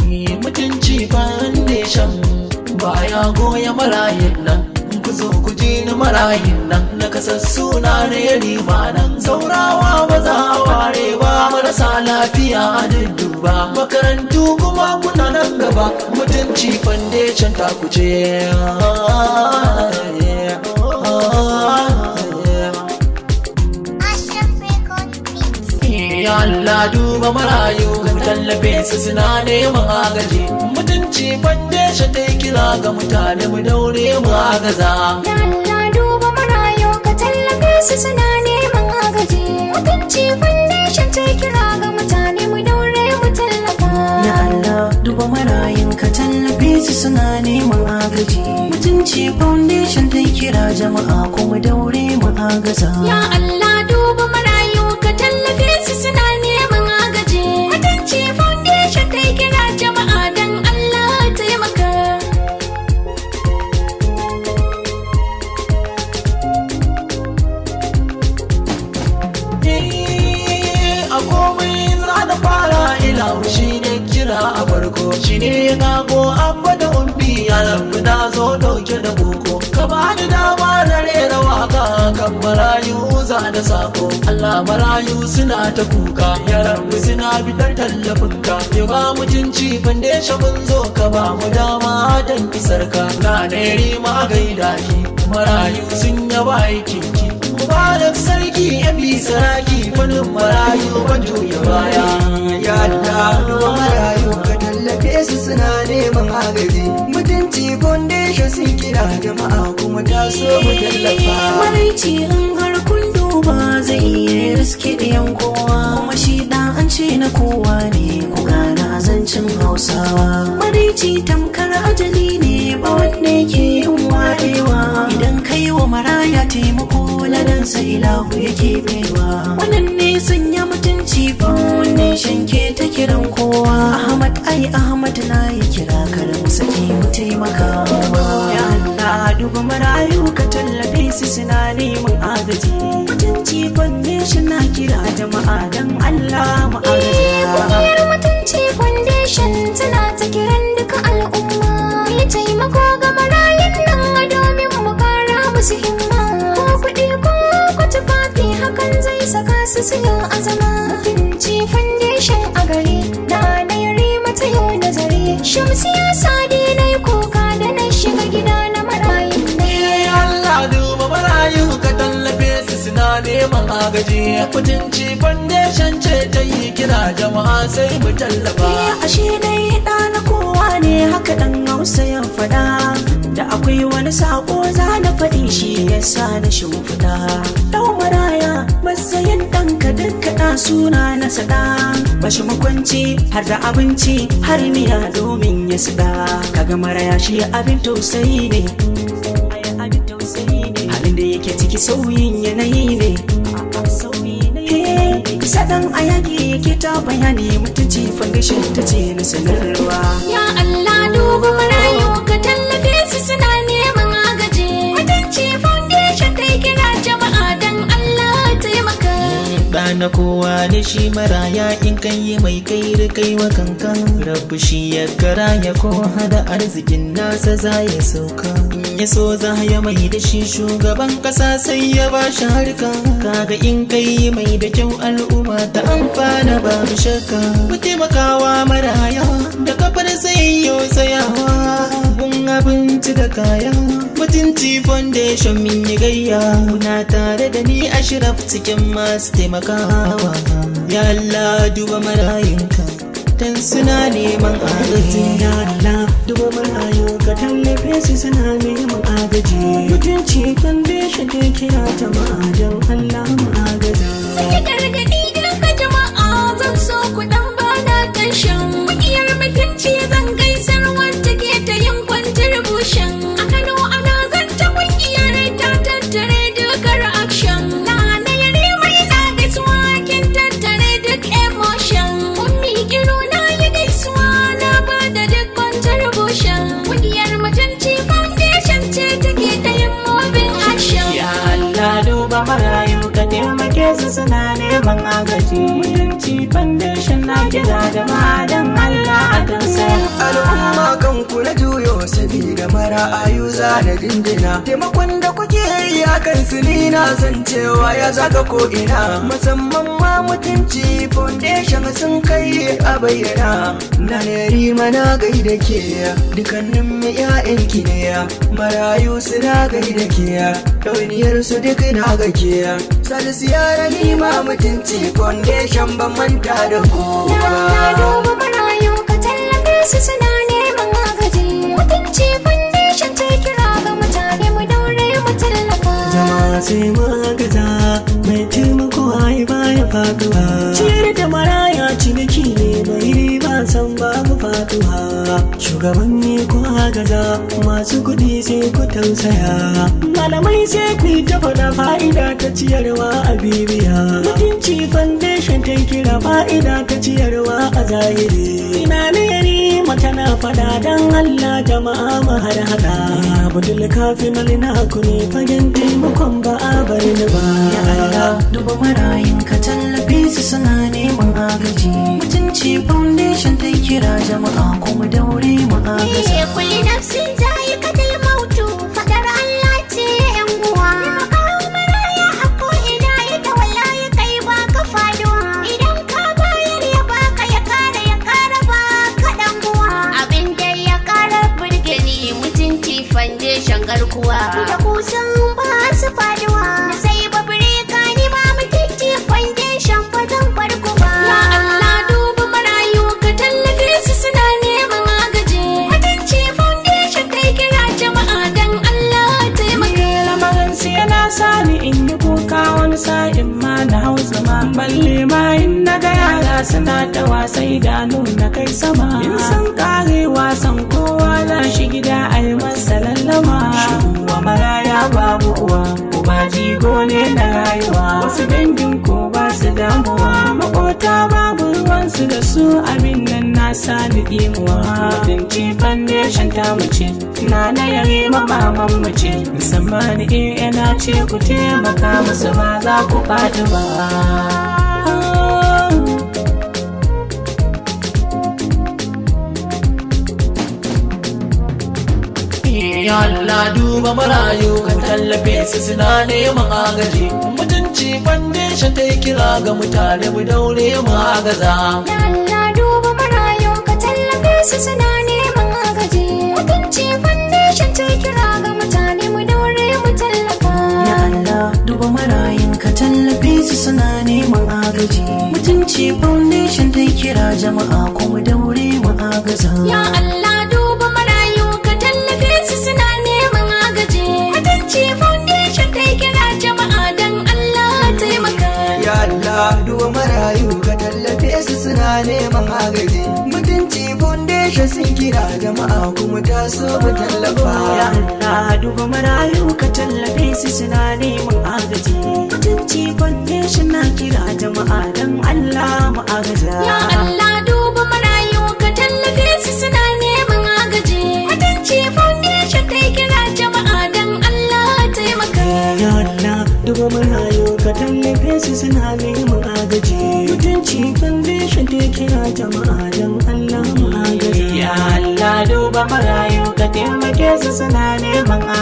mutunci foundation baya goya marayin nan, ku zo ku ji na marayin nan, na kasassu na reri ba nan, zaurawa ba za a ware ba, marasa lafiya a dudduba, makarantu kuma kuna nan gaba, mutunci foundation ta kuce. Ya Allah duba marayu ka tallafe su suna neman agaji, mutunci foundation ta kira ga mutane mu daure mu agaza. Ya Allah duba marayu ka tallafe su suna neman agaji, mutunci foundation ta kira ga mutane mu daure mu tallafa. Ya Allah duba marayun ka tallafe su suna neman agaji, mutunci foundation ta kira jama'a kuma daure mu agaza. Ya Allah duba marayu ka tallafe su suna neman agaji, mutunci foundation ta kira jama'a dan Allah taimaka. A komai za da fara ilahu shi ne kira a farko, shi ne ya kago abba da umbi ya rabu na zo dauke da boko, ka ba da dama na rera waka kan marayu za da sako. Allah marayu suna ta kuka, ya rabu suna fitar tallafinka, ya ba mutunci foundation mun zo ka ba mu dama dan isarka, na neri ma gaida ki marayu sun yaba aikinki. Mubarak sarki yan saraki fanin marayu ban juya baya. Ya Allah duba marayu ka tallafe su suna neman agaji, mutunci foundation sun kira jama'a kuma ta so mu tallafa. Maraici in har kun duba zai iya riske ɗayan kowa, kuma shi ɗan an ce na kowa ne ku gana zancin Hausawa. Maraici tamkar ajali ne ba wanda yake yin waɗewa, idan kai wa maraya taimako ladansa ilahu yake baiwa. Wannan ne sanya mutunci foundation ke ta kiran kowa. Ahmad na yi kira kar mu sake mu taimaka. Ya Allah duba marayu ka tallafe su suna neman agaji, mutunci foundation na kira jama'a dan Allah mu agaza. Ƙungiyar mutunci foundation tana ta kiran duka al'umma, yi taimako ga marayun nan domin mu kara musu himma, ko kuɗi ko tufafi hakan zai saka su siyo azama. Mutunci foundation a gari na yari mata yau nazari, Shamsiya Sadi na yi kuka da na shiga gida na marayun nan. Allah duba marayu ka tallafe su suna neman agaji, mutunci foundation ce ta yi kira jama'a sai mu tallafa. Ashe dai ɗa na kowa ne haka ɗan Hausa ya faɗa, da akwai wani sako za na faɗi shi yasa na shimfiɗa. Ɗau maraya matsayin ɗanka dukka ɗa suna na saɗa, bashi makwanci har da abinci har miya domin ya siɗa. Kaga maraya shi abin tausayi ne, halin da yake ciki sauyin yanayi ne. Sadan a yaƙi yake ta bayani, mutunci foundation ta ce na sanarwa. Ya Allah duba marayu ka tallafe su suna neman agaji, mutunci foundation ta kira jama'a dan Allah taimaka. na kowa ne shi maraya, in kan yi mai kai wa kankan, rabu shi ya kara ya ko hada arzikin nasa za ya sauka. In ya so za ya mai da shi shugaban kasa sai ya ba shi harka, kaga in kai mai da kyau al'umma ta amfana babu shakka. Mu taimakawa maraya da kafar sai yau tsayawa, gun abinci da kaya, mutunci foundation min yi gayya, kuna tare da ni Ashraf cikin masu taimakawa. Ya Allah duba marayunka dan suna neman agaji. Ya Allah duba marayunka tallafe su suna neman agaji, mutunci foundation ta kira jama'a dan Allah mu agaza. Sai gargadi duka jama'a zan so ku dan bana tashin, ƙungiyar mutunci zan gaisar wacce ke ta yin contribution. A Kano ana zanta ƙungiyar ta tattare duka reaction, na yare mai na gaisuwa kin tattare duk emotion. Ummi kiro na yi gaisuwa na bada duk contribution, ƙungiyar mutunci foundation ce take ta yin moving action. Ya Allah duba marayu ka taimake su suna neman agaji, mutunci foundation na kira jama'a dan Allah a tausaya. da marayu za da jinjina. Taimakon da kuke yi a kan su ni na san cewa ya zaga ko ina. Musamman ma mutunci foundation sun kai a bayyana. Na ne rima na gaida ke dukannin mu ƴaƴanki ne. Marayu suna gaida ke ɗauniyar su duk na ga ke. Salisu yara ni ma mutunci foundation ban manta da ku ba. Na duba marayu ka tallafe su suna neman agaji. Mutunci foundation ta kira ga mutane mu daure mu tallafa. Jama'a sai mu gaza mai taimako ai baya faduwa. Ciyar da maraya ciniki ne mai riba san babu faduwa. Shugabanni ko gaza masu kuɗi sai ku tausaya. Malamai sai ku yi ta faɗa fa'ida ta ciyarwa a bibiya. Mutunci foundation ta kira fa'ida ta ciyarwa a zahiri. Ina ne mata na faɗa dan Allah jama'a mu har hada. Abdul kafin alina ku ne fagen taimakon ba a bari ni ba. Ya Allah duba marayin ka tallafe su suna neman agaji. Mutunci foundation ta kira jama'a kuma daure mu agaza. Kulli nafsin za'iqatul mautu fadar Allah ce yan uwa. Kawo maraya a ko ina yake wallahi kai ba ka faduwa. Idan ka bayar ya baka ya kara baka dan uwa. Abin da ya kara burge ni mutunci foundation garkuwa. Da kusan ba su faduwa. Sai babure ka ni ma mutunci foundation fa zan farko ba. Ya Allah duba marayu ka tallafe su suna neman agaji. Mutunci foundation kai kira jama'a dan Allah taimaka. Lamarin su yana sani in yi kuka wani sa'in ma na hausa ma. Balle ma in na ga yara suna ta wasa idanu na kai sama. In sun kare wasan kowa na shi gida a yi masa lallama. Wa maraya babu uwa, uba jigo ne na rayuwa. Wasu dangin ko ba su damuwa, makota babu ruwansu da su abin nan na sani dimuwa. Mutunci foundation ta mace, na yare mabaman mace. Musamman na ce ku taimaka musu ba za ku faɗi ba. Ya Allah duba marayu ka tallafe su suna neman agaji. Mutunci foundation ta kira ga mutane mu daure mu agaza. Ya Allah duba marayu ka tallafe su suna neman agaji. Mutunci foundation ta kira ga mutane mu daure mu tallafa. Ya Allah duba marayin ka tallafe su suna neman agaji. Mutunci foundation ta kira jama'a kuma daure mu agaza. Ya Allah duba marayu ka tallafe su suna neman agaji. Mutunci foundation ta kira jama'a dan Allah taimaka. Ya Allah duba marayu ka tallafe su suna neman agaji. Mutunci foundation sun kira jama'a kuma taso mu tallafa. Ya Allah duba marayu ka tallafe su suna neman agaji. Mutunci foundation na kira jama'a dan Allah mu agaza. Ya Allah duba marayu ka tallafe su suna neman agaji. Mutunci foundation ta kira jama'a dan Allah taimaka. Ya Allah duba marayu ka tallafe su suna neman agaji. Mutunci foundation ta kira jama'a dan Allah mu agaza. Ya Allah duba marayu ka taimake su suna neman